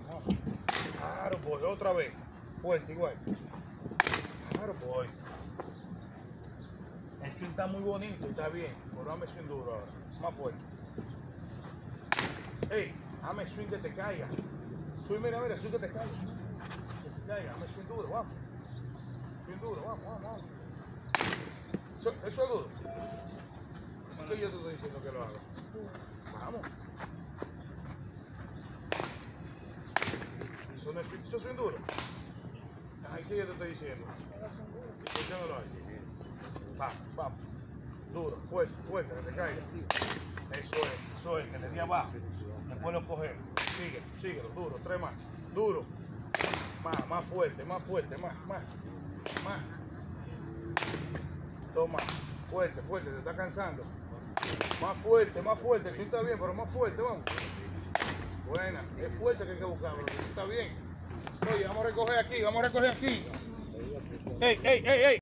vamos. Claro, boy, otra vez. Fuerte, igual. Claro, boy. El swing está muy bonito, está bien. Pero dame swing duro ahora. Más fuerte. Ey, dame swing que te caiga. Swing, mira, swing que te caiga. Que te caiga, dame swing duro, vamos. Swing duro, vamos. Eso es duro. ¿Qué yo te estoy diciendo que lo haga? Vamos. Eso es swing duro. Ay, ¿qué yo te estoy diciendo? ¿Por qué no lo haces? Vamos. Duro, fuerte, que te caiga. Eso es, que le di abajo. Después lo cogemos. Síguelo, duro, 3 más. Duro. Más fuerte, más. Toma, fuerte, te está cansando. Más fuerte. El swing está bien, pero más fuerte, vamos. Buena, es fuerza que hay que buscar, bro. Está bien. Oye, vamos a recoger aquí. Ey.